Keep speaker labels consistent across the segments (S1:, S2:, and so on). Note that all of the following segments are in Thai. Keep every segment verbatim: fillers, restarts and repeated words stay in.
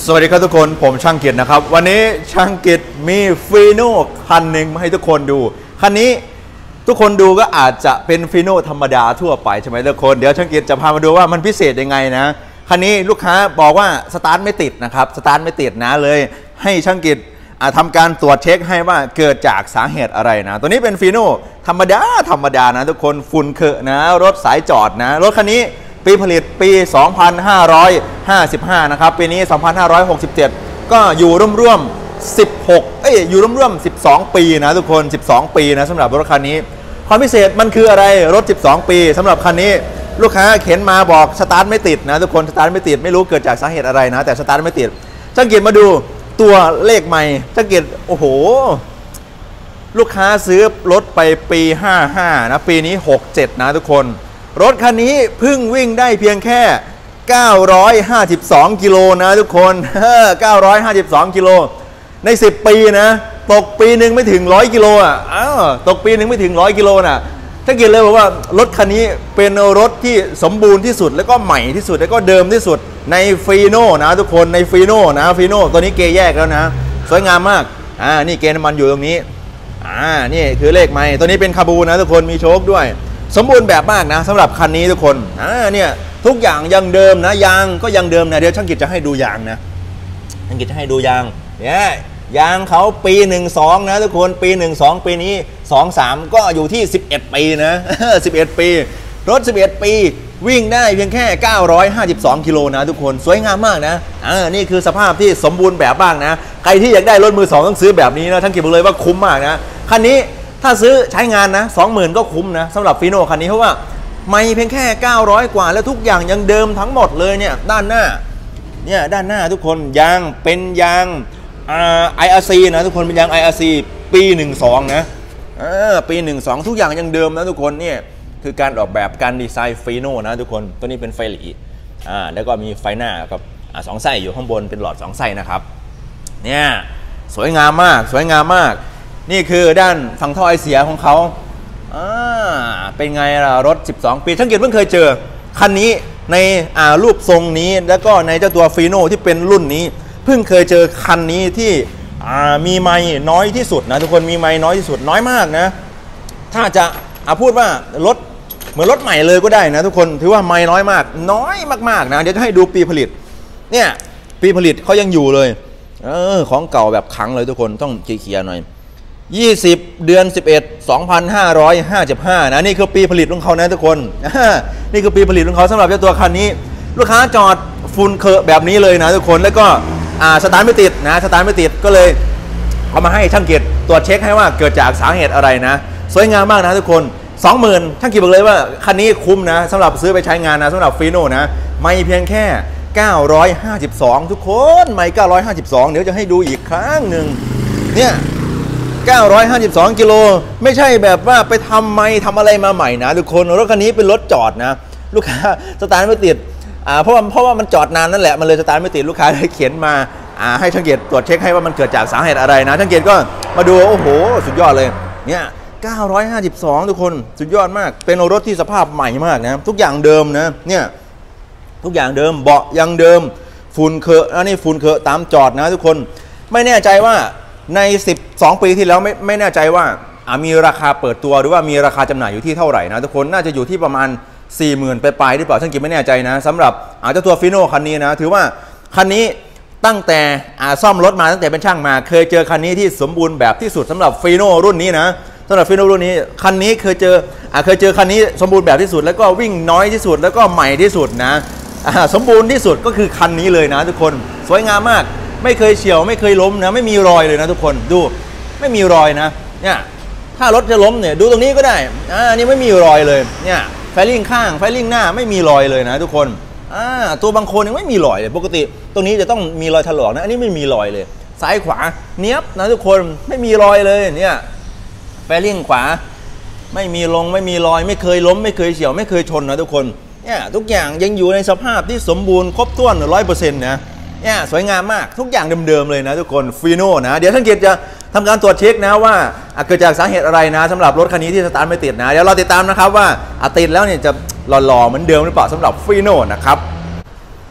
S1: สวัสดีครับทุกคนผมช่างกิจนะครับวันนี้ช่างกิจมีฟีโน่คันหนึ่งมาให้ทุกคนดูคันนี้ทุกคนดูก็อาจจะเป็นฟีโน่ธรรมดาทั่วไปใช่ไหมทุกคนเดี๋ยวช่างกิจจะพามาดูว่ามันพิเศษยังไงนะคันนี้ลูกค้าบอกว่าสตาร์ทไม่ติดนะครับสตาร์ทไม่ติดนะเลยให้ช่างกิจทำการตรวจเช็คให้ว่าเกิดจากสาเหตุอะไรนะตัวนี้เป็นฟีโน่ธรรมดาธรรมดานะทุกคนฝุ่นเคอะนะรถสายจอดนะรถคันนี้ปีผลิตปี สองพันห้าร้อยห้าสิบห้า นะครับปีนี้ สองพันห้าร้อยหกสิบเจ็ด ก็อยู่ร่วมๆสิบหกเอ้ยอยู่ร่วมๆสิบสองปีนะทุกคนสิบสองปีนะสำหรับรถคันนี้ความพิเศษมันคืออะไรรถสิบสองปีสำหรับคันนี้ลูกค้าเข็นมาบอกสตาร์ทไม่ติดนะทุกคนสตาร์ทไม่ติดไม่รู้เกิดจากสาเหตุอะไรนะแต่สตาร์ทไม่ติดช่างกิจมาดูตัวเลขใหม่ช่างกิจโอ้โหลูกค้าซื้อรถไปปีห้าห้านะปีนี้หกเจ็ดนะทุกคนรถคันนี้เพิ่งวิ่งได้เพียงแค่เก้าร้อยห้าสิบสองกิโลนะทุกคนเก้าร้อยห้าสิบสองกิโลในสิบปีนะตกปีหนึ่งไม่ถึงหนึ่งร้อยกิโลอ่ะอ้าวตกปีหนึ่งไม่ถึงหนึ่งร้อยกิโลน่ะถ้าเกิดเลยบอกว่ารถคันนี้เป็นรถที่สมบูรณ์ที่สุดแล้วก็ใหม่ที่สุดแล้วก็เดิมที่สุดในฟีโน่นะทุกคนในฟีโน่นะฟีโน่ตัวนี้เกยแยกแล้วนะสวยงามมากอ่านี่เกยน้ำมันอยู่ตรงนี้อ่านี่คือเลขใหม่ตัวนี้เป็นคาบูนะทุกคนมีโชคด้วยสมบูรณ์แบบมากนะสำหรับคันนี้ทุกคนอ่าเนี่ยทุกอย่างยังเดิมนะยางก็ยังเดิมนะเดี๋ยวช่างกิจจะให้ดูยางนะช่างกิจจะให้ดูยางเนี่ยยางเขาปีหนึ่งสองนะทุกคนปีหนึ่งสองปีนี้สองสามก็อยู่ที่สิบเอ็ดปีนะสิบเอ็ดปีรถสิบเอ็ดปีวิ่งได้เพียงแค่เก้าร้อยห้าสิบสองกิโลนะทุกคนสวยงามมากนะอ่านี่คือสภาพที่สมบูรณ์แบบบ้างนะใครที่อยากได้รถมือสองต้องซื้อแบบนี้นะช่างกิจบอกเลยว่าคุ้มมากนะคันนี้ถ้าซื้อใช้งานนะ สองหมื่น ก็คุ้มนะสำหรับฟีโน่คันนี้เพราะว่าไม่เพียงแค่เก้าร้อยกว่าแล้วทุกอย่างยังเดิมทั้งหมดเลยเนี่ยด้านหน้าเนี่ยด้านหน้าทุกคนยางเป็นยางอ่า ไอ อาร์ ซี นะทุกคนเป็นยาง ไอ อาร์ ซี ปีหนึ่งสองนะเออปีหนึ่งสองทุกอย่างยังเดิมนะทุกคนเนี่ยคือการออกแบบการดีไซน์ฟีโน่นะทุกคนตัวนี้เป็นไฟหลีอ่าแล้วก็มีไฟหน้ากับอ่าสองไส้อยู่ข้างบนเป็นหลอดสองไส้นะครับเนี่ยสวยงามมากสวยงามมากนี่คือด้านฝั่งท่อไอเสียของเขาอ่าเป็นไงล่ะรถสิบสองปีช่างกิจเพิ่งเคยเจอคันนี้ในอ่ารูปทรงนี้แล้วก็ในเจ้าตัวฟีโน่ที่เป็นรุ่นนี้เพิ่งเคยเจอคันนี้ที่อ่ามีไมล์น้อยที่สุดนะทุกคนมีไมล์น้อยที่สุดน้อยมากนะถ้าจะอ่าพูดว่ารถเหมือนรถใหม่เลยก็ได้นะทุกคนถือว่าไมล์น้อยมากน้อยมากๆนะเดี๋ยวจะให้ดูปีผลิตเนี่ยปีผลิตเขายังอยู่เลยเออของเก่าแบบขังเลยทุกคนต้องเคลียร์หน่อยยี่สิบเดือนสิบเอ็ด สองพันห้าร้อยห้าสิบห้านะนี่คือปีผลิตของเขานะทุกคนนี่คือปีผลิตของเขาสำหรับเจ้าตัวคันนี้ลูกค้าจอดฝุ่นเคอะแบบนี้เลยนะทุกคนแล้วก็อ่าสตาร์ทไม่ติดนะสตาร์ทไม่ติดก็เลยเอามาให้ช่างกิจตรวจเช็คให้ว่าเกิดจากสาเหตุอะไรนะสวยงามมากนะทุกคน สองหมื่น ช่างกิจบอกเลยว่าคันนี้คุ้มนะสำหรับซื้อไปใช้งานนะสำหรับฟีโน่นะไม่เพียงแค่เก้าร้อยห้าสิบสองทุกคนไม่เก้าร้อยห้าสิบสองเดี๋ยวจะให้ดูอีกครั้งหนึ่งเนี่ยเก้าร้อยห้าสิบสองกิโลไม่ใช่แบบว่าไปทำไม่ทำอะไรมาใหม่นะทุกคนรถคันนี้เป็นรถจอดนะลูกค้าสตาร์ทไม่ติดอ่าเพราะว่าเพราะว่ามันจอดนานนั่นแหละมันเลยสตาร์ทไม่ติดลูกค้าเลยเขียนมาอ่าให้ช่างเกียรติตรวจเช็คให้ว่ามันเกิดจากสาเหตุอะไรนะช่างเกียรติก็มาดูโอ้โหสุดยอดเลยเนี่ยเก้าร้อยห้าสิบสองทุกคนสุดยอดมากเป็นรถที่สภาพใหม่มากนะทุกอย่างเดิมนะเนี่ยทุกอย่างเดิมเบาะยังเดิมฝุ่นเคอะนะนี่ฝุ่นเคอะตามจอดนะทุกคนไม่แน่ใจว่าในสิบสองปีที่แล้วไม่ไม่แน่ใจว่ามีราคาเปิดตัวหรือว่ามีราคาจำหน่ายอยู่ที่เท่าไหร่นะทุกคนน่าจะอยู่ที่ประมาณ สี่หมื่น ไปปลายหรือเปล่าช่างกิจไม่แน่ใจนะสำหรับเจ้าตัวฟีโน่คันนี้นะถือว่าคันนี้ตั้งแต่ซ่อมรถมาตั้งแต่เป็นช่างมาเคยเจอคันนี้ที่สมบูรณ์แบบที่สุดสำหรับฟีโน่รุ่นนี้นะสำหรับฟีโน่รุ่นนี้คันนี้เคยเจอเคยเจอคันนี้สมบูรณ์แบบที่สุดแล้วก็วิ่งน้อยที่สุดแล้วก็ใหม่ที่สุดนะสมบูรณ์ที่สุดก็คือคันนี้เลยนะทุกคนสวยงามมากไม่เคยเฉียวไม่เคยล้มนะไม่มีรอยเลยนะทุกคนดูไม่มีรอยนะเนี่ยถ้ารถจะล้มเนี่ยดูตรงนี้ก็ได้อ่านี่ไม่มีรอยเลยเนี่ยไฟลิ่งข้างไฟลิ่งหน้าไม่มีรอยเลยนะทุกคนอ่าตัวบางคนยังไม่มีรอยเลยปกติตรงนี้จะต้องมีรอยถลอกนะอันนี้ไม่มีรอยเลยซ้ายขวาเนี้ยบนะทุกคนไม่มีรอยเลยเนี่ยไฟลิ่งขวาไม่มีลงไม่มีรอยไม่เคยล้มไม่เคยเฉียวไม่เคยชนนะทุกคนเนี่ยทุกอย่างยังอยู่ในสภาพที่สมบูรณ์ครบถ้วนร้อยเปอร์เซ็นต์นะเนี่ยสวยงามมากทุกอย่างเดิมๆเลยนะทุกคนฟีโน่นะเดี๋ยวท่านเกียรติจะทำการตรวจเช็คนะว่าเกิดจากสาเหตุอะไรนะสำหรับรถคันนี้ที่สตาร์ทไม่ติดนะเดี๋ยวเราติดตามนะครับว่าติดแล้วเนี่ยจะหล่อๆเหมือนเดิมหรือเปล่าสำหรับฟีโน่นะครับ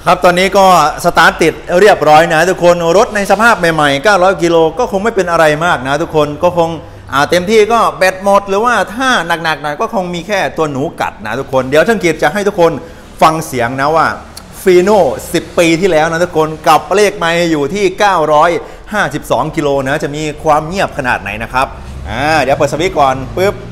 S1: ครับตอนนี้ก็สตาร์ทติดเรียบร้อยนะทุกคนรถในสภาพใหม่ๆเก้าร้อยกิโลก็คงไม่เป็นอะไรมากนะทุกคนก็คงเต็มที่ก็แบตหมดหรือว่าถ้าหนักๆหน่อยก็คงมีแค่ตัวหนูกัดนะทุกคนเดี๋ยวช่างกิจจะให้ทุกคนฟังเสียงนะว่าฟีโน่สิบปีที่แล้วนะทุกคนกับเลขไมล์อยู่ที่เก้าร้อยห้าสิบสองกิโลนะจะมีความเงียบขนาดไหนนะครับอ่าเดี๋ยวเปิดสวิตช์ก่อนปึ๊บ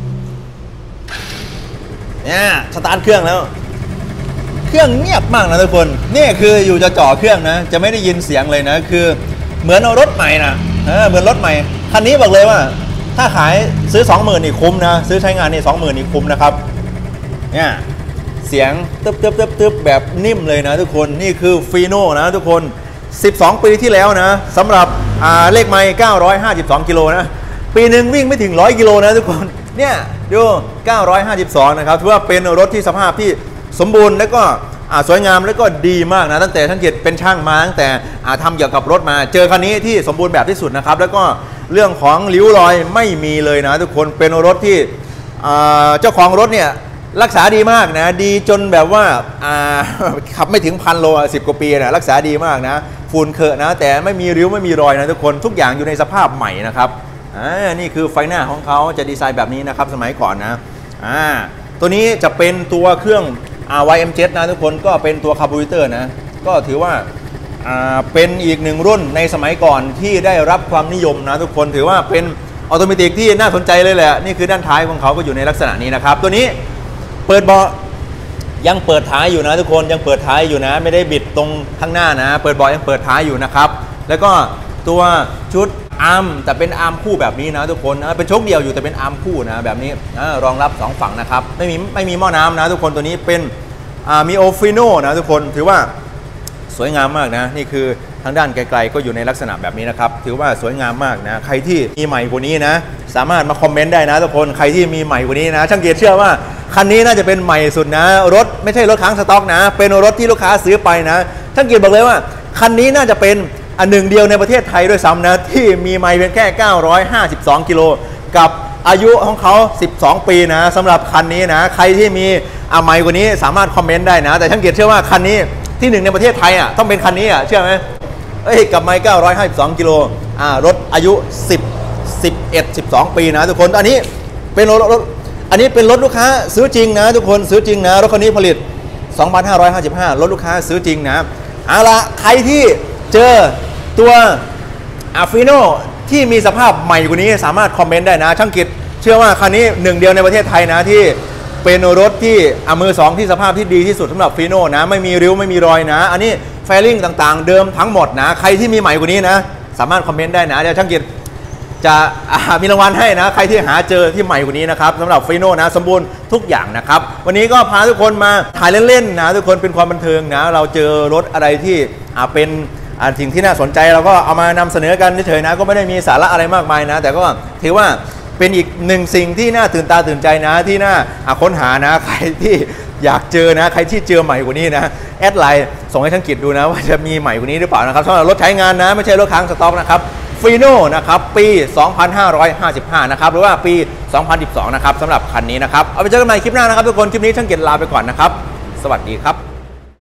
S1: เนี่ยสตาร์ทเครื่องแล้วเครื่องเงียบมากนะทุกคนนี่คืออยู่จะจ่อเครื่องนะจะไม่ได้ยินเสียงเลยนะคือเหมือนเอารถใหม่นะเออเหมือนรถใหม่คันนี้บอกเลยว่าถ้าขายซื้อ สองหมื่น นี่คุ้มนะซื้อใช้งานนี่ สองหมื่น นี่คุ้มนะครับเนี่ยเสียงตึ๊บตึ๊บตึ๊บตึ๊บแบบนิ่มเลยนะทุกคนนี่คือฟีโน่นะทุกคนสิบสองปีที่แล้วนะสำหรับเลขไมล์เก้าร้อยห้าสิบสองกิโลนะปีหนึ่งวิ่งไม่ถึงหนึ่งร้อยกิโลนะทุกคนเนี่ยดูเก้าร้อยห้าสิบสองนะครับถือว่าเป็นรถที่สภาพที่สมบูรณ์และก็สวยงามและก็ดีมากนะตั้งแต่ท่านเกียรติเป็นช่างมาตั้งแต่ทำเกี่ยวกับรถมาเจอคันนี้ที่สมบูรณ์แบบที่สุดนะครับแล้วก็เรื่องของริ้วรอยไม่มีเลยนะทุกคนเป็นรถที่เจ้าของรถเนี่ยรักษาดีมากนะดีจนแบบว่าขับไม่ถึงพันโลสิบกว่าปีนะรักษาดีมากนะฝุ่นเคอะนะแต่ไม่มีริ้วไม่มีรอยนะทุกคนทุกอย่างอยู่ในสภาพใหม่นะครับอ่านี่คือไฟหน้าของเขาจะดีไซน์แบบนี้นะครับสมัยก่อนนะอ่าตัวนี้จะเป็นตัวเครื่อง วาย เอ็ม เจ็ด นะทุกคนก็เป็นตัวคาร์บูเรเตอร์นะก็ถือว่าเป็นอีกหนึ่งรุ่นในสมัยก่อนที่ได้รับความนิยมนะทุกคนถือว่าเป็นออโตเมติกที่น่าสนใจเลยแหละนี่คือด้านท้ายของเขาก็อยู่ในลักษณะนี้นะครับตัวนี้เปิดเบาะยังเปิดท้ายอยู่นะทุกคนยังเปิดท้ายอยู่นะไม่ได้บิดตรงข้างหน้านะเปิดเบาะยังเปิดท้ายอยู่นะครับแล้วก็ตัวชุดอาร์มแต่เป็นอาร์มคู่แบบนี้นะทุกคนนะเป็นโชคเดียวอยู่แต่เป็นอาร์มคู่นะแบบนี้รองรับสองฝั่งนะครับไม่มีไม่มีหม้อน้ำนะทุกคนตัวนี้เป็นมีโอฟิโน่นะทุกคนถือว่าสวยงามมากนะนี่คือทางด้านไกลๆก็อยู่ในลักษณะแบบนี้นะครับถือว่าสวยงามมากนะใครที่มีใหม่กว่านี้นะสามารถมาคอมเมนต์ได้นะทุกคนใครที่มีใหม่กว่านี้นะช่างเกียรติเชื่อว่าคันนี้น่าจะเป็นใหม่สุดนะรถไม่ใช่รถค้างสต็อกนะเป็นรถที่ลูกค้าซื้อไปนะช่างเกียรติบอกเลยว่าคันนี้น่าจะเป็นอันหนึ่งเดียวในประเทศไทยด้วยซ้ำนะที่มีไมล์เพียงแค่เก้าร้อยห้าสิบสองกิโลกับอายุของเขาสิบสองปีนะสำหรับคันนี้นะใครที่มีอะไมล์กว่านี้สามารถคอมเมนต์ได้นะแต่ช่างเกียรติเชื่อว่าคันนี้ที่หนึ่งในประเทศไทยอ่ะต้องเป็นคันนี้อ่ะเชื่อไหมเอ้ยกับไมล์เก้าร้อยห้าสิบสองกิโลอ่ารถอายุสิบ สิบเอ็ด สิบสองปีนะทุกคนอันนี้เป็นรถรถอันนี้เป็นรถลูกค้าซื้อจริงนะทุกคนซื้อจริงนะรถคันนี้ผลิตสองพันห้าร้อยห้าสิบห้ารถลูกค้าซื้อจริงนะเอาละใครที่เจอตัวอาฟิโน่ที่มีสภาพใหม่กว่านี้สามารถคอมเมนต์ได้นะช่างกิจเชื่อว่าคันนี้หนึ่งเดียวในประเทศไทยนะที่เป็นรถที่อ่ะมือสองที่สภาพที่ดีที่สุดสำหรับฟีโน่นะไม่มีริ้วไม่มีรอยนะอันนี้แฟลิ่งต่างๆเดิมทั้งหมดนะใครที่มีใหม่กว่านี้นะสามารถคอมเมนต์ได้นะเดี๋ยวช่างกิจจะมีรางวัลให้นะใครที่หาเจอที่ใหม่กว่านี้นะครับสำหรับฟีโน่นะสมบูรณ์ทุกอย่างนะครับวันนี้ก็พาทุกคนมาถ่ายเล่นๆนะทุกคนเป็นความบันเทิงนะเราเจอรถอะไรที่เป็นสิ่งที่น่าสนใจเราก็เอามานำเสนอกันเฉยๆนะก็ไม่ได้มีสาระอะไรมากมายนะแต่ก็ถือว่าเป็นอีกหนึ่งสิ่งที่น่าตื่นตาตื่นใจนะที่น่าค้นหานะใครที่อยากเจอนะใครที่เจอใหม่กว่านี้นะแอดไลน์ส่งให้ช่างกิจดูนะว่าจะมีใหม่กว่านี้หรือเปล่านะครับสำหรับรถใช้งานนะไม่ใช่รถค้างสต็อกนะครับฟีโน่นะครับปีสองพันห้าร้อยห้าสิบห้านะครับหรือว่าปีสองพันสิบสองนะครับสำหรับคันนี้นะครับเอาไปเจอกันใหม่คลิปหน้านะครับทุกคนคลิปนี้ช่างกิจลาไปก่อนนะครับสวัสดีครับ